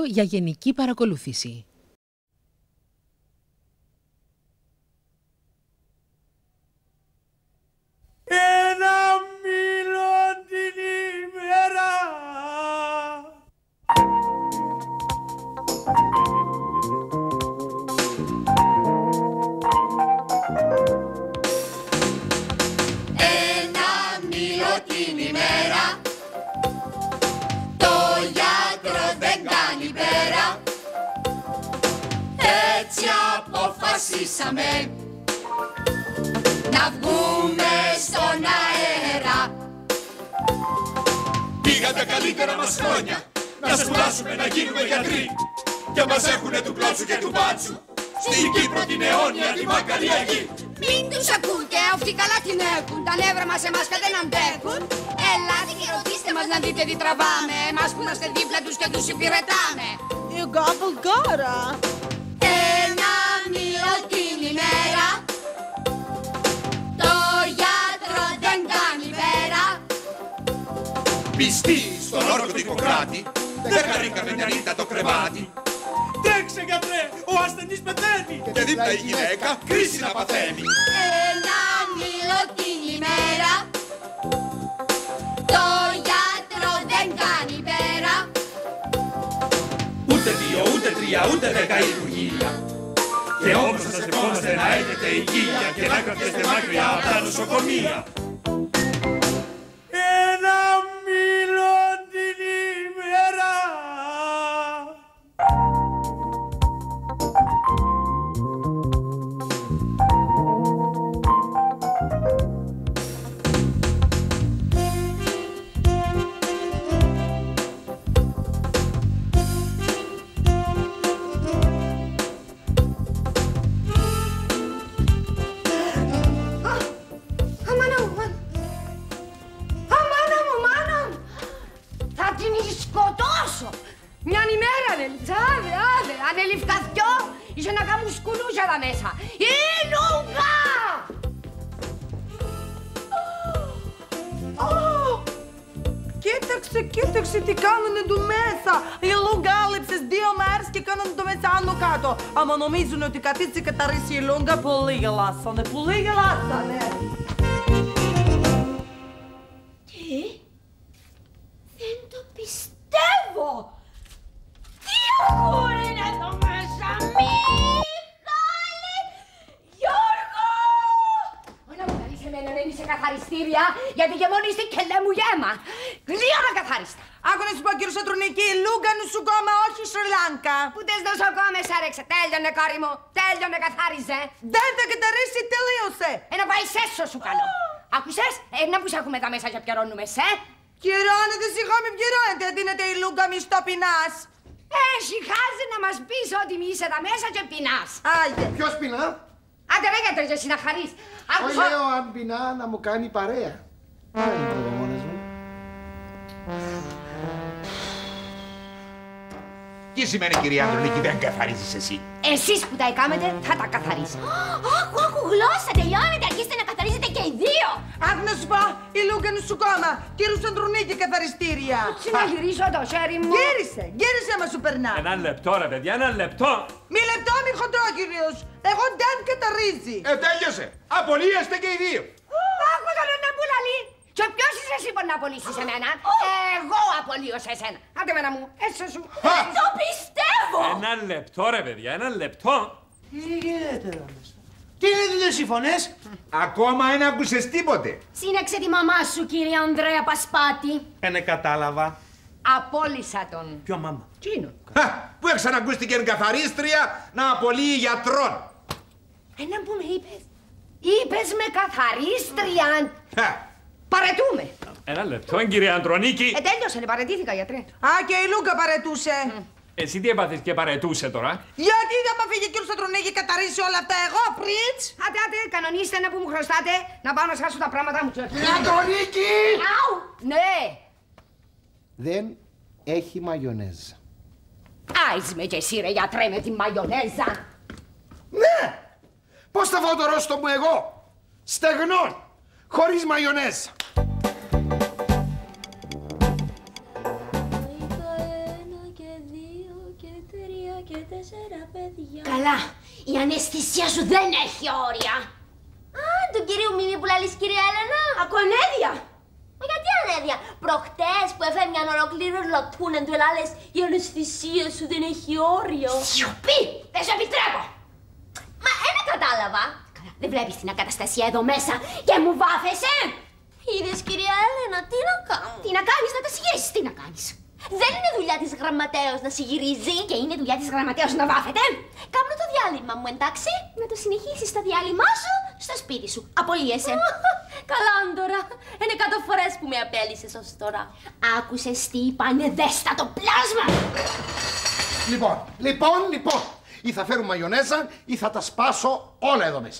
για γενική παρακολούθηση. Ένα μήλο την ημέρα. Ένα μήλο την ημέρα. Το γιατρό δεν κάνει πέρα. Έτσι αποφασίσαμε να βγούμε στον αέρα. Πήγαν τα καλύτερα μας χρόνια να σπουδάσουμε, να γίνουμε γιατροί. Και μας έχουνε του πλότσου και του μπάτσου στην Κύπρο την αιώνια, τη μακαλιά γη. Μην τους ακούτε, αυτοί καλά την έχουν. Τα νεύρα μας εμάς και δεν αντέχουν. Ελάτε και ρωτήστε μας να δείτε τι τραβάμε. Εμάς που είμαστε δίπλα τους και τους υπηρετάμε. You gobble gotta. Ένα μήλο την ημέρα. Το γιατρό δεν κάνει πέρα. Πιστοί στον όρκο του Ιπποκράτη, δεν χαρήκαμε μια νύχτα το κρεβάτι. Τρέξε γιατρέ, ο ασθενής πεθαίνει. Και δίπλα η γυναίκα κρίση να παθαίνει. Ένα μήλο την ημέρα. Το γιατρό δεν κάνει πέρα. Ούτε 2, ούτε 3, ούτε 10 υπουργεία. Και όμως σας ευχόμαστε να έχετε υγεία και να κρατήσετε μακριά από τα νοσοκομεία. Ένα μήλο την ημέρα. Μιαν ημέρα ανέληψα, άδε, ανέληφκα δυο, είσαι να κάνουν σκουλούσα εδώ μέσα. Η Λούγκα! Κοίταξε τι κάνουνε του μέσα. Η Λούγκα άλεψες 2 μέρες και κάνανε το μέσα άνω κάτω. Άμα νομίζουν ότι κατήτσι καταρρίσει η Λούγκα, πολύ γελάσανε, πολύ γελάσανε. Τι? Δεν το πιστεύω! Τι ακούνε εδώ μέσα, Μιχάλη! Γιώργο! Όλα μου καλείς εμένα να είσαι καθαριστήρια, γιατί και μόνη είστε και λέ μου γέμα. Γλύωρα καθάριστα. Άκου να σου πω κύριο Σατρονίκη, η Λούγκα νοσοκόμα, όχι Σρι Λάνκα. Που τες νοσοκόμες άρεξε, τέλειωνε κόρη μου, τέλειωνε καθάριζε. Δεν θα καταρρίσει, τελείωσε. Ένα πάει σέσο σου καλό. Άκουσες, να που σ' έχουμε τα μέσα και πιερώνουμε, Κυρώνετε, σιγά μην πιερώνετε, δίνετε η Λούγκα μισθό πεινάς. Συχάζει να μας πεις ότι μη είσαι τα μέσα και πεινάς. Άγιε. Ποιος πεινά? Άντε ρε γιατρέ, εσύ να χαρείς. Όχι λέω αν πεινά να μου κάνει παρέα. Άρα είναι το μόνος μου. Τι σημαίνει κυρία Ανδρονίκη δεν καθαρίζεις εσύ? Εσείς που τα εκάμετε θα τα καθαρίσω. Άκου γλώσσα, τελειώνετε, αρχίστε να καθαρίζετε και οι δύο. Άκου να σου πω, η Λούγκα νοσοκόμα, κύριο Σαντρονίκη καθαριστήρια. Τι να γυρίσω το χέρι μου. Γύρισε μα σου περνά. Ένα λεπτό ρε παιδιά, ένα λεπτό. Μη λεπτό, μη χοντρό κύριος. Εγώ δεν καταρρίζει. Τέλειωσε. Απολύεστε και οι δύο. Άκου τον να μου λαλεί. Και ποιος είσαι εσύ που να απολύσεις εμένα. Εγώ απολύω σε εσένα. Άντε μένα μου, έσω σου. Το πιστεύω. Ένα λεπτό ρε παιδιά, ένα λεπτό. Τι γίνεται εδώ μέσα? Τι είναι αυτές οι φωνές? Ακόμα δεν άκουσες τίποτε. Σύναξε τη μαμά σου, κύριε Ανδρέα Πασπάτη. Ναι, κατάλαβα. Απόλυσα τον. Ποιο μάμα? Τι είναι? Πού εξαναγκούστηκε καθαρίστρια να απολύει γιατρών. Ένα που με είπες. Είπες με καθαρίστρια. Παρετούμε. Ένα λεπτό, κύριε Ανδρονίκη. Τέλειωσε, παρετήθηκα, γιατρέ. Α, και η Λούγκα παρετούσε. Εσύ τι έπαθες και παρετούσε τώρα? Γιατί δεν μ' φύγει κύριο Σαντρονίκη καταρρίσει όλα αυτά εγώ, πριτς. Άντε, κανονίστε να που μου χρωστάτε να πάω να σχάσω τα πράγματα μου. Ανδρονίκη! Αου! Ναι! Δεν έχει μαγιονέζα. Άις με και εσύ ρε γιατρέ με τη μαγιονέζα. Ναι! Πώς θα φάω το ρόστο μου εγώ? Στεγνών! Χωρίς μαγιονέζα. και 3 και 4 παιδιά. Καλά, η αναισθησία σου δεν έχει όρια. Α, του κυρίου Μίμη που λαλείς κυρία Έλενα. Ακονέδια. Μα γιατί ανέδεια. Προχτές που έφευγαν ολοκλήρω λατούνεν του ελάλες η αναισθησία σου δεν έχει όριο. Σιωπή, δεν σου επιτρέπω. Μα ένα κατάλαβα. Καλά, δεν βλέπεις την ακαταστασία εδώ μέσα και μου βάφεσαι. Είδες κυρία Έλενα, τι να κάνω. Τι να κάνεις, να τα συγγυρίσεις, τι να κάνεις. Δεν είναι δουλειά της γραμματέως να συγυρίζει. Και είναι δουλειά της γραμματέως να βάφεται. Κάμνω το διάλειμμα μου, εντάξει. Να το συνεχίσεις το διάλειμμά σου στο σπίτι σου. Απολύεσαι. Καλά, Άντορα. Είναι 100 φορές που με απέλυσες ως τώρα. Άκουσες τι είπανε, δέστα το πλάσμα. Λοιπόν. Ή θα φέρουν μαγιονέζα ή θα τα σπάσω όλα εδώ μέσα.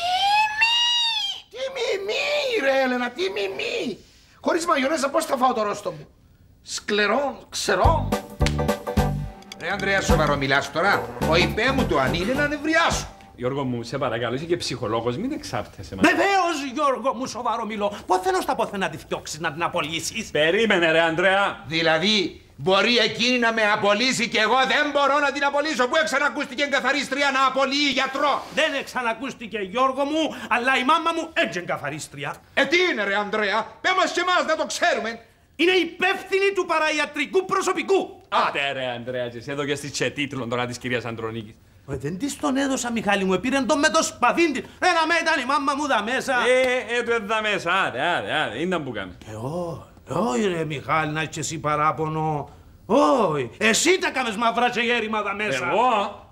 Τι μη, ρε Έλενα, τι μη. Χωρίς μαγιονέζα πώς θα φάω το ρόστο μου. Σκλερό, ξερό. Ρε Ανδρέα, σοβαρό μιλάς τώρα. Ο υπέ μου το αν είναι να νευριάσω. Γιώργο μου, σε παρακαλώ, είσαι και ψυχολόγος, μην εξάπτεσαι. Βεβαίως, Γιώργο μου, σοβαρό μιλώ. Ποθενός τα ποθεν να τη φτιώξεις, να την απολύσεις. Περίμενε, ρε Ανδρέα. Δηλαδή, μπορεί εκείνη να με απολύσει και εγώ δεν μπορώ να την απολύσω. Πού ξανακούστηκε καθαρίστρια να απολύει γιατρό. Δεν ξανακούστηκε, Γιώργο μου, αλλά η μάμα μου έτσι καθαρίστρια. Τι είναι, ρε Ανδρέα, πες μας και εμάς να το ξέρουμε. Είναι υπεύθυνη του παραϊατρικού προσωπικού. Άτε ρε Ανδρέα, και σε έδωκες της και τίτλον τώρα της κυρίας Αντρονίκης. Δεν της τον έδωσα, Μιχάλη μου, πήραν τον με το σπαθίν της. Ένα με ήταν η μάμα μου δα μέσα. Το έδα μέσα, άτε, ήταν που κάμε. Όχι ρε Μιχάλη, να έχεις εσύ παράπονο. Όχι, εσύ τα κάμες μαυρά και γέρημα δα μέσα. Εγώ.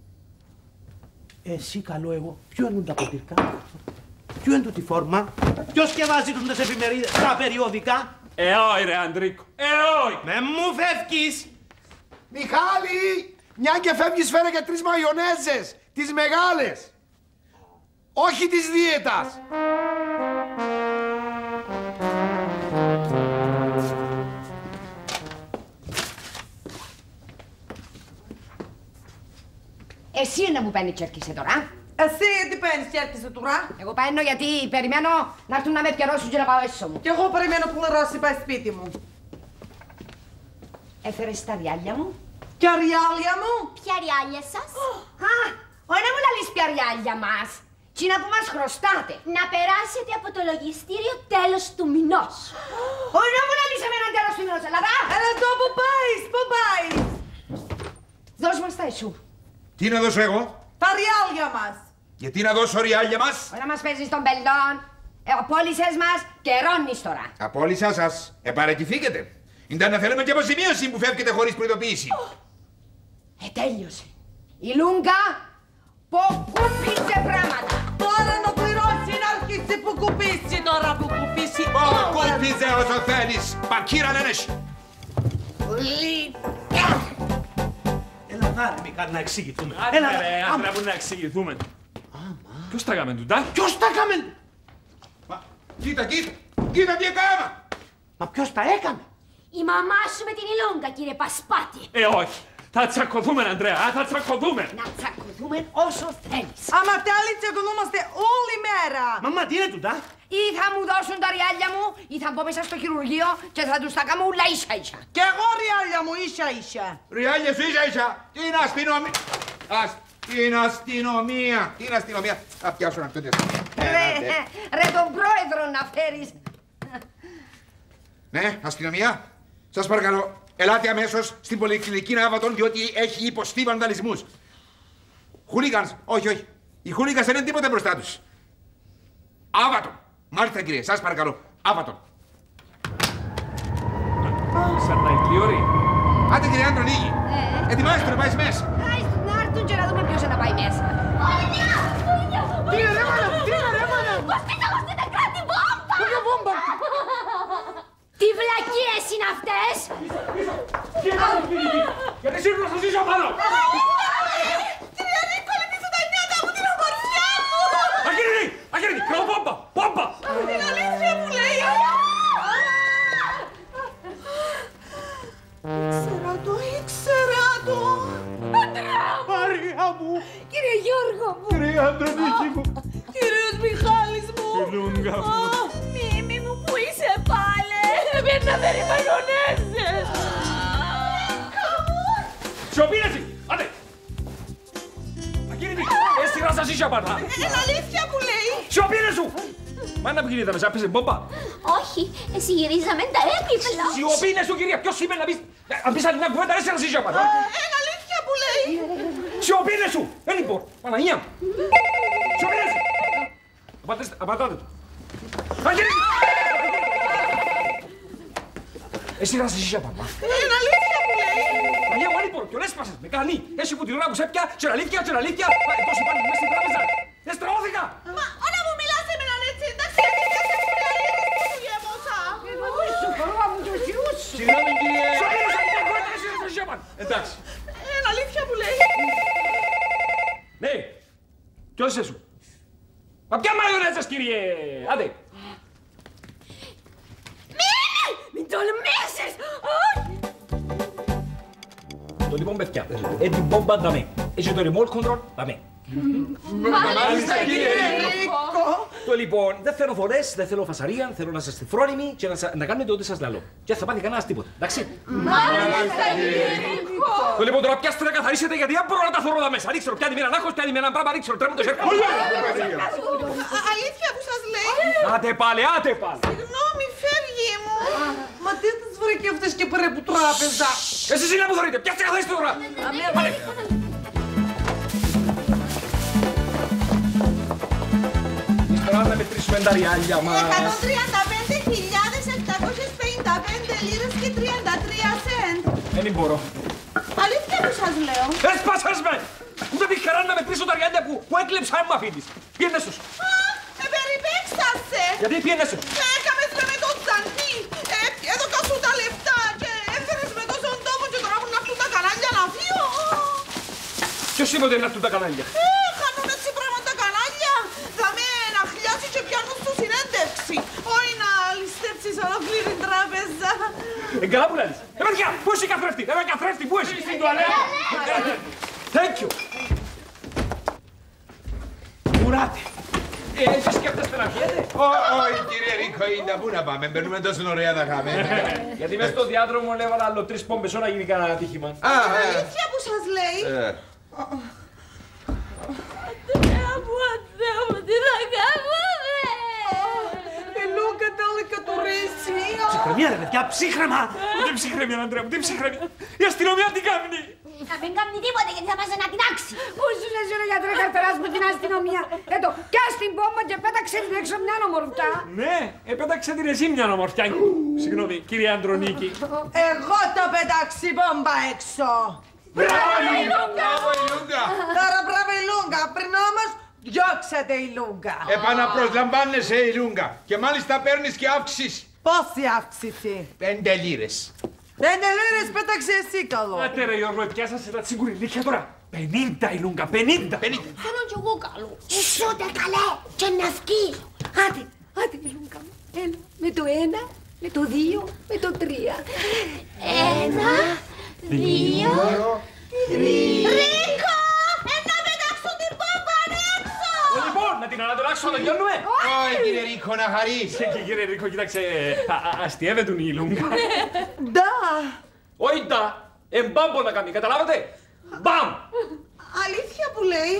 Εσύ καλό εγώ. Ποιο είναι τα ποτήρκα, ποιο είναι τη φόρμα, ποιος σκευάζει τους τις εφημερίδες, τα περιοδικά. Όχι ρε Αντρίκο, όχι. Με μου φεύγεις. Μιχάλη, μια και φεύγεις φέρε και 3 μαγιονέζες, τις μεγάλες. Όχι της δίαιτας. Εσύ είναι που παίρνει και έρχεσαι τώρα. Εσύ τι παίρνεις και έρχεσαι τώρα. Εγώ παίρνω γιατί περιμένω να έρθουν να με πιερώσουν και να πάω έσω μου. Κι εγώ περιμένω που πληρώσει πάει σπίτι μου. Έφερες τα ριάλια μου. Ποια ριάλια μου. Ποια ριάλια σας. Α, όχι να μου λαλείς ποια ριάλια μας. Τσίνα που μας χρωστάτε. Να περάσετε από το λογιστήριο τέλος του μηνός. Όχι να μου λαλείς εμένα τέλος του μηνός, Ελλάδα. Έλα εδώ που πάεις, πού πάεις. Δώσ' μας τα εσού. Τι να δώσω εγώ. Τα ριάλια μας. Γιατί να δώσω ριάλια μας. Όχι να μας παίζεις τον πελόν. Απόλυσες μας και ρώνεις τώρα. Απόλυσα σας. Παραιτηθήκετε. Ήταν να θέλουμε και αποζημίωση που φεύγετε χωρίς προειδοποίηση. Τέλειωσε. Η Λούγκα που κούπισε πράγματα. Τώρα να πληρώσει να αρχίσει που κουπίσει τώρα που κουπίσει. Κούπιζε όσο θέλεις. Πακύρα δεν έχει. Έλα δάρε Μιχάλη να εξηγηθούμε. Άντε ρε Ανδρέα που να εξηγηθούμε. Ποιος τα έκαμε τούτα. Ποιος τα έκαμε. Κοίτα τι έκανα. Μα ποιος τα έκανε. Η μαμά σου με την Ηλόγκα, κύριε Πασπάτη. Όχι. Θα τσακωθούμε, Ανδρέα, θα τσακωθούμε. Να τσακωθούμε όσο θέλεις. Άμα θέλει τσακωνόμαστε όλη μέρα. Μαμά τι είναι τούτα. Ή θα μου δώσουν τα ριάλια μου ή θα μπω μέσα στο χειρουργείο και θα τους τα κάνω ούλα ίσα ίσα. Κι εγώ ριάλια μου ίσα ίσα. Ριάλια σου ίσα. Την αστυνομία. Την αστυνομία. Θα πιάσω να φτιάξω. Ρε τον πρόεδρο να φέρεις. Ναι, αστυνομία. Σας παρακαλώ, ελάτε αμέσως στην πολυκλινική Άβατον, διότι έχει υποστεί βανδαλισμούς. Χούλιγανς, όχι. Οι χούλιγανς δεν είναι τίποτα μπροστά τους. Άβατον. Μάλιστα κύριε, σας παρακαλώ, Άβατον. Σαν να εκλειώρει. Άντε κύριε Αντρονίκη, ετοιμάστε να πάεις μέσα. Να έρθουν και να δούμε ποιος θα πάει μέσα. Τι είναι ρε μάνα. Βαστείτε κράτη βόμβα. Ποια βόμβα. Τι βλακίες είναι αυτές. Γιατί σύρνω σας ζήσω πάνω. Κυρία Νίκολη, μη σου τα νιάτα μου την ομορφιά μου. Αγγελική, κράω πόμπα. Την αλήθεια μου λέει. Ήξερα το. Μαρία μου. Κύριε Γιώργο μου. Κύριε Αντρονίκη μου. Κύριος Μιχάλης μου. Λούγκα μου. Μίμη μου που είσαι πάλι. Πρέπει να φέρει μαγιονέζες. Σιωπήν εσύ! Άντε! Ακίνητη! Έστειρα στα σίσια πάντα! Είναι αλήθεια που λέει! Σιωπήν σου! Μα είναι που γίνεται μέσα, πέσε μπόμπα! Όχι, εσύ γυρίζαμε τα έπιπλα. Σιωπήν σου κυρία, ποιος είπε να πεις... Αν πεις άλλη μια κουβέντα, έστειρα σίσια πάντα! Είναι αλήθεια που λέει! Σιωπήν σου! Λοιπόν, Παναγία μου! Σιωπήν σου! Απαντάτε του! Ακίνητη! Έστειρα σίσια πάντα! Είναι αλήθεια που λέει! Παναγία μου, λοιπόν, ποιον έσπασες, με κάνει! Εσύ που την ώρα που σε πια, τσεραλήθεια! Τόσοι πάλι μέσα στην τράπεζα! Εστραώθηκα! Μα όταν μου μιλάς εμέναν έτσι, εντάξει, γιατί δεν σας μιλάει έτσι που γέμωσα! Συγγνώμη κύριε... Εντάξει. Είναι αλήθεια που λέει! Ναι. Ποιος είσαι σου? Μα ποια μαγιονέτσας κύριε... Άντε. Μην τολμήσεις! Το λοιπόν παιδιά, την μπόμπα δαμέ. Έχει το remote control δαμέ. Μάλιστα κύριε Νίκο! Το λοιπόν, δεν θέλω φορές, δεν θέλω φασαρία, θέλω να είστε φρόνιμοι και να κάνετε ό,τι σας λαλώ. Και θα πάθει κανένας τίποτα, εντάξει. Μάλιστα κύριε Νίκο! Το λοιπόν τώρα πιάστε να καθαρίσετε γιατί δεν μπορώ να τα θωρώ εδώ μέσα. Ρίξτε πιάνει με έναν άχος, πιάνει με έναν πράγμα, ρίξτε τρέμουν το σέρκο. Αλήθεια που σας λέει! Άτε πάλι, άτε πάλι. Συγγνώμη, φεύγει μου! Μα τι τις βρήκε αυτές και πέρα από τράπεζα! Εσείς είναι που θωρείτε, πιάστε καθαρίστε τώρα. Ύστερα να μετρήσουμε τα ριάλια μας. 135.755 λίρες και 33 σεντ. Δεν μπορώ. Αλήθεια που σας λέω. Έσπασες με! Ούτε τη χαρά να μετρήσω τα ριάλια που έκλεψα έμμα αφήτης. Πιένε στους. Α, με περιπέξασε. Γιατί πιένε στους. Έκαμες με το τζαντί. Έδωκα σου τα λεφτά και έφερες με τόσον τόπο και τώρα έχουν αυτούν τα κανάλια να φύγω. Ποιος είπε ότι είναι αυτούν τα κανάλια. Χάνουν έτσι πράγματα τα κανάλια. Θα με να χλιάσει και πιάνουν στο συνέντευξη. Όχι να ληστέψεις ολόκληρη την τράπεζα. Καλά που λες. Παιδιά, πού είσαι η καθρέφτη. Καθρέφτη, πού είσαι. Στην τουαλέτα. Thank you. Μουράτε. Εσείς σκέφτεστε να πιέτε. Όχι κύριε Ρίκο, είναι πού να πάμε, μπαίνουμε τόσο ωραία να χάμε. Γιατί μες στο διάδρομο έβαλα άλλο 3 πόμπες να γίνει κανένα ατύχημα. Αλήθεια που σας λέει. Θεέ μου, τι θα κάνουμε! Η Λούκα τελικά το ρίσι. Ψυχραιμία ρε παιδιά, ψύχρεμα! Τι ψυχραιμία, Αντρέα μου, τι ψυχραιμία. Η αστυνομία τι κάνει. Να μην κάνει τίποτε γιατί θα μας ανατινάξει. Πού σου λες ρε γιατρέ καρτεράς με την αστυνομία. Έτω, πιάσ' την πόμπα και πέταξε την έξω μια ομορφιά. Ναι, επέταξε την εσύ μια ομορφιά. Συγγνώμη, κύριε Αντρονίκη. Εγώ το πετάξει μπόμπα έξω. Μπράβο η Λούγκα! Τώρα μπράβο η Λούγκα, πριν όμως διώξατε η Λούγκα. Επαναπροσλαμβάνεσαι η Λούγκα και μάλιστα παίρνεις και αύξηση. Πόση αύξηση. 5 λίρες. 5 λίρες πέταξε εσύ καλό. Άτε ρε Γιώργο, πιάσασαι τα τσιγκουριλίκια τώρα. 50 η Λούγκα, 50. Θέλω κι εγώ καλό. Εσύ ούτε καλέ και να βγει. Άντε, άντε Λούκα μου. Έλα, με το 1, με το 2, με το 3. 1, 2, 3. Ρίκο! Να πετάξω την πόμπα έξω! Λοιπόν, να την ανατολάξω να τελειώνουμε. Όχι κύριε Ρίκο, να χαρείς. Και κύριε Ρίκο, κοίταξε, αστιεύεται η Λούγκα. Ντα. Όχι τα, εμπάμπο να κάνει, καταλάβατε. Μπαμ! Αλήθεια που λέει.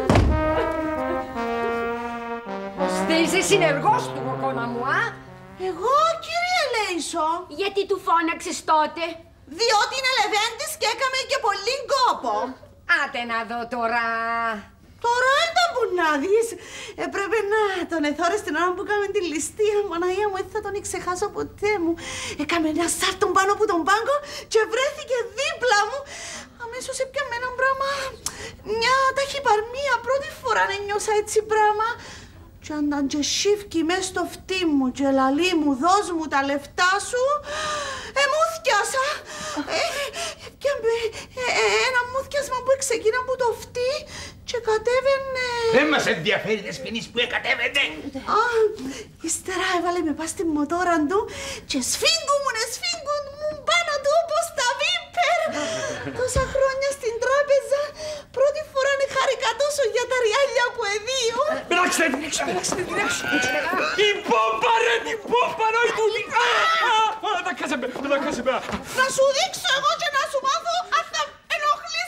Ώστε είσαι συνεργός του κοκόνα μου, α. Εγώ κύριε Λέισο. Γιατί του φώναξες τότε? Διότι είναι λεβέντης και έκαμε και πολύ κόπο. Άτε να δω τώρα. Τώρα ήταν που να δεις. Έπρεπε να τον εθώρες την ώρα που έκαμε τη ληστεία. Μαναία μου, έτσι θα τον ξεχάσω ποτέ μου. Έκαμε ένα σάρτον πάνω από τον πάγκο και βρέθηκε δίπλα μου. Αμέσως έπιαμε ένα πράγμα, μια ταχυπαρμία. Πρώτη φορά να νιώσα έτσι πράγμα. Και αν και σίφκι μες στο φτύ μου και λαλί μου, δώσ' μου τα λεφτά σου, μούθκιασα. Έπιαμε ένα μούθκιασμα που ξεκίνα από το φτύ και κατέβαινε... Δεν μας ενδιαφέρει τις ποινής που εκατέβαινε. Α, ύστερα έβαλε με πας στη μοτόρα του και σφίγγουν μου πάνω του όπως τα βίπερ. Τόσα χρόνια στην τράπεζα, πρώτη φορά χάρηκα τόσο για τα ριάλια που εδίου. Πετάξτε την έξω, πετάξτε την έξω. Την πόμπα ρε, την πόμπα ρε, δεν τα κάσε πέρα. Να σου δείξω εγώ και να σου μάθω αν θα ενοχλείς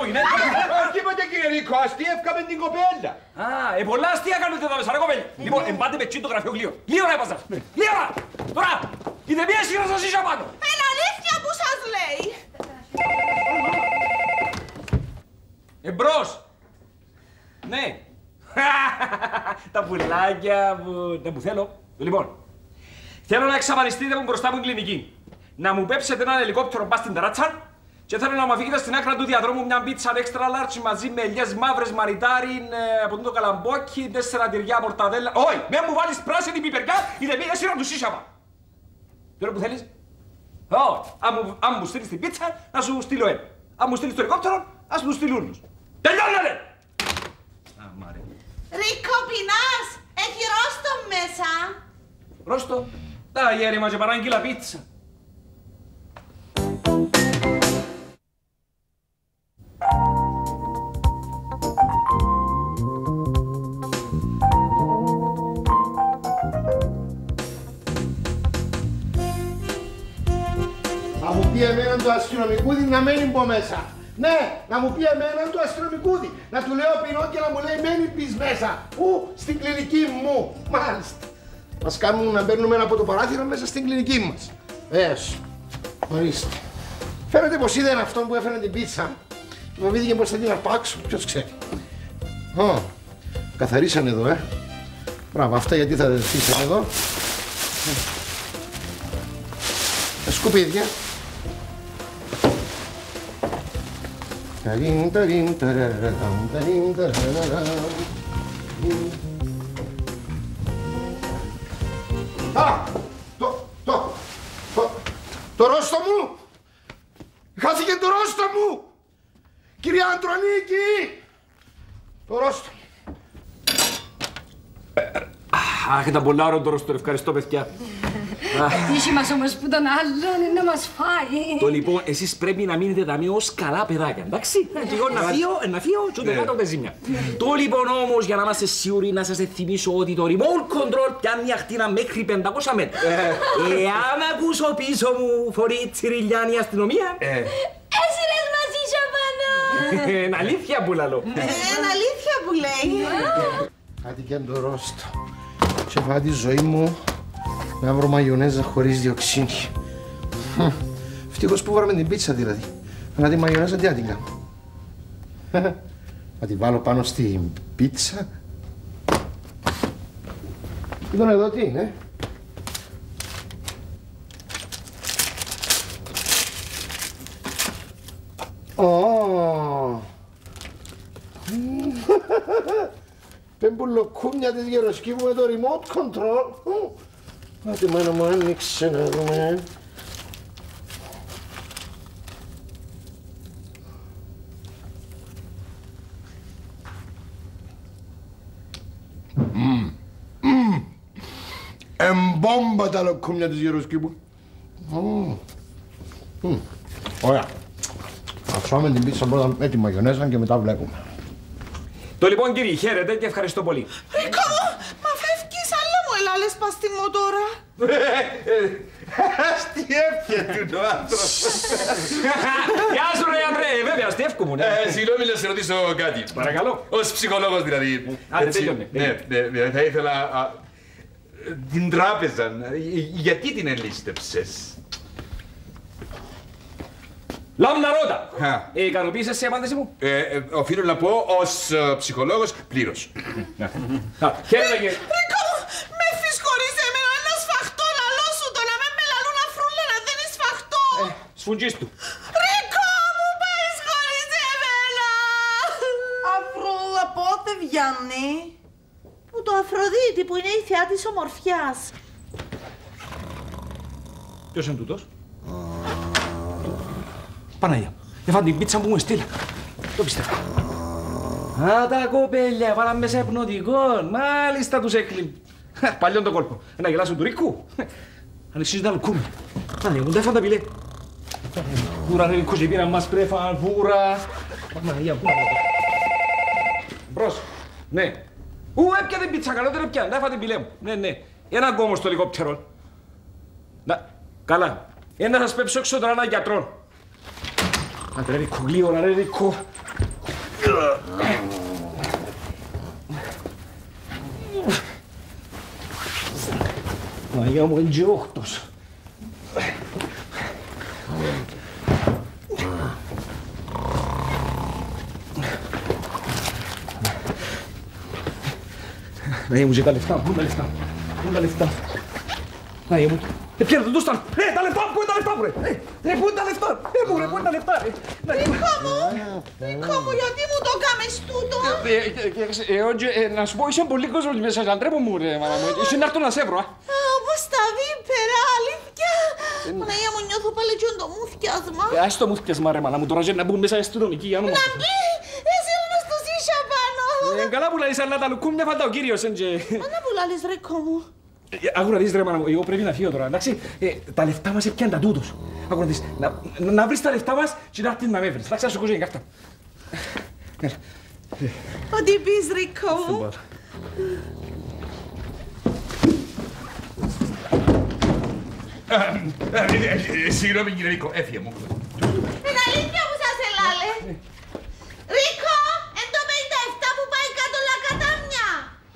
από γυναίκα. Τίποτε κύριε Νίκο, αστείευκαμε την κοπέλα. Α, πολλά αστεία κάνετε εδώ μέσα, ρε κοπέλια. Λοιπόν, εμπάτε με τσιν το γραφείο γλύο. Λίγο να έπασα. Λίγο να. Τώρα, είδε μία σειρά σας είσαι πάνω. Είναι αλήθεια που σας λέει. Εμπρός. Ναι. Τα πουλάκια μου. Δεν μου θέλω. Λοιπόν, θέλω να εξαφανιστείτε μου μπροστά μου την κλινική. Να μου πέψετε έναν ελικόπτερο πας στην ταράτσα και θέλω να μου αφήγετε στην άκρα του διαδρόμου μια πίτσα extra large μαζί με ελιές μαύρες, μαριτάριν, από το καλαμπόκι, 4 τυριά, μορταδέλα. Όχι, με μου βάλεις πράσινη πιπεριά, είδε μία σειρά του σίσαμα. Τώρα που θέλεις. Όχι, αν μου στείλεις την πίτσα, να σου στείλω ένα. Αν μου στείλεις το ελικόπτερο, ας μου στείλουν όλους. Τελειώνετε! Ρίκο, πεινάς! Έχει ρόστο μέσα! Ρόστο, τα γέρημα και παράγγειλα πίτσα. Να μου πει εμένα του αστυνομικούδη να μένει πω μέσα. Ναι, να μου πει εμένα του αστυνομικούδη. Να του λέω πεινώ και να μου λέει μένει πεις μέσα. Πού? Στην κλινική μου. Μάλιστα. Μας κάνουν να μπαίνουμε από το παράθυρο μέσα στην κλινική μας. Ορίστε. Φαίνεται πως είδε αυτόν που έφερε την πίτσα. Μου βήθηκε πως θα την αρπάξω. Ποιος ξέρει. Καθαρίσανε εδώ, Μπράβο, αυτά γιατί θα δεθήσανε εδώ. Σκουπίδια. Το ρόστο μου! Χάθηκε το ρόστο μου! Κυρία Αντρονίκη! Το ρόστο. Αχ, ήταν πολλά ώρα το ρόστο, ευχαριστώ παιδιά. Τύχη μας όμως που τον άλλον είναι να μας φάει. Το λοιπόν, εσείς πρέπει να μείνετε ταμείο ως καλά παιδάκια, εντάξει. Και εγώ να φύγω και ούτε κάτω ούτε ζημιά. Το λοιπόν όμως, για να είμαστε σίγουροι να σας θυμίσω ότι το remote control πιάνει ακτίνα μέχρι 500 μέτρα. Εάν ακούσω πίσω μου φορεί τσιριλιάνη αστυνομία. Έσυρες μαζί πάνω. Είναι αλήθεια που λαλώ. Είναι αλήθεια που λέει. Κάτι και το ρόστο. Και φάω τη ζωή μου να βρω μαγιονέζα χωρίς διοξίνη. Ευτυχώς που βάλαμε την πίτσα δηλαδή. Αλλά τη μαγιονέζα τι να την κάνω. Να τη βάλω πάνω στην πίτσα. Είδον εδώ τι είναι. Πεμπουλοκούμια της γεροσκήπου με το remote control. Άτε μάνα μου άνοιξε να δούμε. Εμπόμπα τα λοκούμια της γεροσκήπου. Ωραία. Ας φάμε την πίτσα πρώτα με τη μαγιονέζα και μετά βλέπουμε. Το λοιπόν κύριε, χαίρετε και ευχαριστώ πολύ. Ρίκο, μα φεύγεις, άλλα μου ελάλες πας στη μου τώρα. Αστιεύκεται ο άνθρωπος. Γεια σου ρε Αντρέ, βέβαια αστιεύκομαι. Συγγνώμη να σε ρωτήσω κάτι. Παρακαλώ. Ως ψυχολόγος δηλαδή. Άντε τέλειωνε. Ναι, θα ήθελα την τράπεζα, γιατί την ελίστεψες? Λάμνα ρώτα. Ικανοποίησες η απάντηση μου? Οφείλω να πω ως ψυχολόγος πλήρως. Χαίρετε κύριε. Ρίκο μου, με φύς χωρίς εμένα, ένα σφαχτό λαλό σου το να με λαλούν αφρούλα να δεν είναι σφαχτό. Σφουγγίς του. Ρίκο μου, πάεις χωρίς εμένα. Αφρούλα πότε βγαίνει? Που το Αφροδίτη που είναι η θεά της ομορφιάς. Ποιος είναι τούτος? Παναγία, έφανε την πίτσα που μου έστειλα. Το πιστεύω. Α, τα κοπέλια, βάλαν μέσα υπνοτικό. Μάλιστα τους έκλειμ. Παλιόν το κόλπο. Ένα γελάσιο του Ρίκου. Ανεξίζει τα λουκούμι. Παναγία, μου τα έφαν τα πιλέ. Βούρα ρε Ρίκο και πήραν μας πρέφαν, βούρα. Παναγία, βούρα. Μπρος. Ναι. Έπια την πίτσα, καλότερα έπια. Τα έφαν την πιλέ μου. Ναι. Ένα ακόμα στο ελικόπτερο. Καλά. Να σας πέψω έξω τώρα έναν γιατρό. Άντε ρε Ρίκο, γλύωρα ρε Ρίκο. Μαγιά μου, είναι και όχτος. Μαγιά μου, και τα λεφτά, πού είναι τα λεφτά, πού είναι τα λεφτά. Μαγιά μου, πιέρετε το στάν, τα λεφτά, πού είναι τα λεφτά μου ρε, πού είναι τα λεφτά, πού είναι τα λεφτά ρε. Ρίκο μου, γιατί μου το κάμες τούτο. Να σου πω, είσαι πολύ κόσμος μέσα, αν τρέπω μου ρε, μάνα μου, είσαι να έρθω να σε βρω. Όπως τα βίπερα, αλήθεια. Παναγία μου, νιώθω πάλι και το μουθιάσμα. Ας το μουθιάσμα ρε μάνα μου, τώρα να μπουν μέσα αστυνομικοί για όνομα. Να μπει, εσύ να στο ζήσα πάνω. Καλά που λαλείς, αλλά τα λουκούμια φαντά ο κύριος, έντζε. Μα που λαλείς Ρίκο μου. Άκου να δεις ρε μάνα μου, εγώ πρέπει να φύγω τώρα, εντάξει. Τα λεφτά μας έπιαν τα τούτος. Άκου να δεις, να βρεις τα λεφτά μας και να έρθεις να με βρεις. Εντάξει, να σου κόζω η κάρτα. Ό,τι πεις Ρίκο μου. Συγγνώμη κύριε Ρίκο, έφυγε μου. Είναι αλήθεια που σας ελάλε. Ρίκο, εν το 57 που πάει κάτω λακατάμια.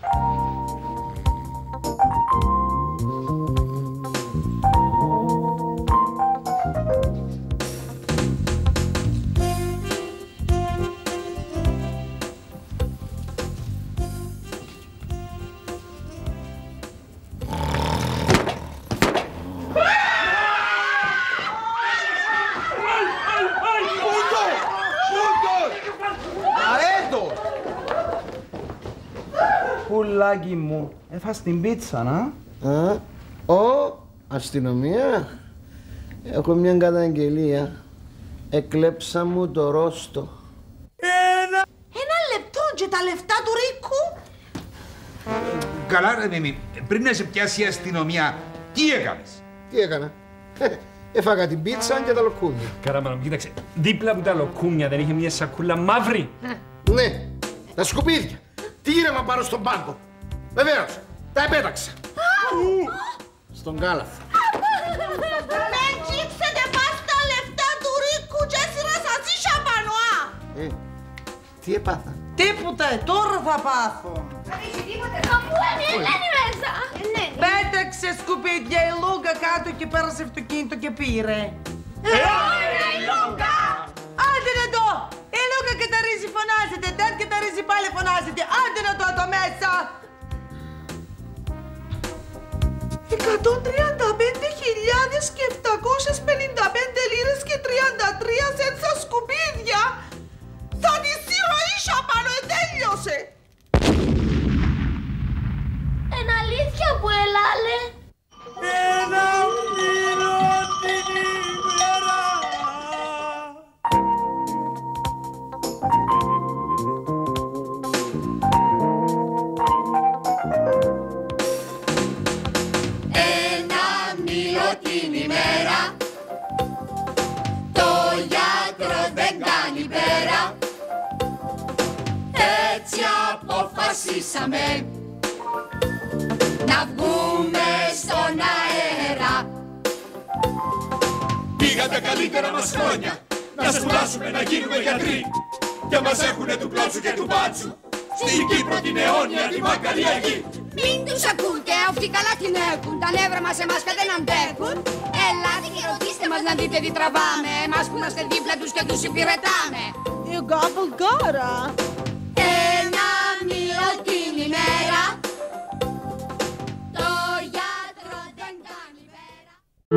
Πουλάκι μου, έφας την πίτσα, να. Αστυνομία. Έχω μια καταγγελία. Εκλέψα μου το ρόστο. Ένα λεπτό και τα λεφτά του Ρίκου. Καλά ρε Μίμη, πριν να σε πιάσει η αστυνομία, τι έκανες? Τι έκανα? Έφαγα την πίτσα και τα λοκούμια. Καράμπανα μου, κοίταξε, δίπλα από τα λοκούμια δεν είχε μια σακούλα μαύρη. Ναι, τα σκουπίδια. Τήρεμα πάνω στον πάγκο. Βεβαίως, τα επέταξα. Στον κάλαθο. Με τσίψετε πας τα λεφτά του Ρίκου και έτσι να σας είσαι πάνω, α! Τι έπαθα? Τίποτε, τώρα θα πάθω. Πού είναι η Ελένη μέσα. Πέταξε σκουπίδια η Λούγκα κάτω και πέρασε αυτοκίνητο και πήρε. Η Λούγκα! Άντε να το! Η Λούγκα καταρρίζει φωνάζεται, δεν καταρρίζει πάλι φωνάζεται. Άντε να το μέσα! 135.755 λίρες και 33 σεντ στα σκουπίδια! Θα τη σύρω ίσια πάνω, τέλειωσε! Είναι αλήθεια που ελάλε. Ένα μήνο την ημέρα. Ένα μήλο την ημέρα, το γιατρό δεν κάνει πέρα. Έτσι αποφασίσαμε να βγούμε στον αέρα. Πήγαν τα καλύτερα μας χρόνια να σπουδάσουμε να γίνουμε γιατροί και μας έχουνε του πλότσου και του μπάτσου στην Κύπρο την αιώνια τη μακαριά γη. Μην τους ακούτε, αυτοί καλά την έχουν. Τα νεύρα μας εμάς και δεν αντέχουν. Ελάτε και ρωτήστε μας να δείτε τι τραβάμε. Εμάς που είμαστε δίπλα τους και τους υπηρετάμε. You gobble gotta.